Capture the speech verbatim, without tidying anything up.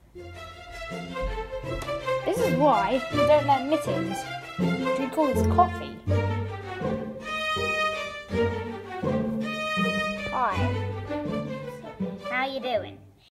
This is why we don't let Mittens drink all this coffee. Hi. How you doing?